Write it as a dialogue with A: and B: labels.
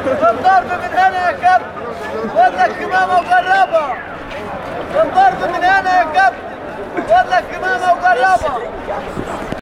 A: الضرب من هنا يا كابتن، خد لك كمامة وجربها. الضرب من هنا يا كابتن، خد لك كمامة وجربها.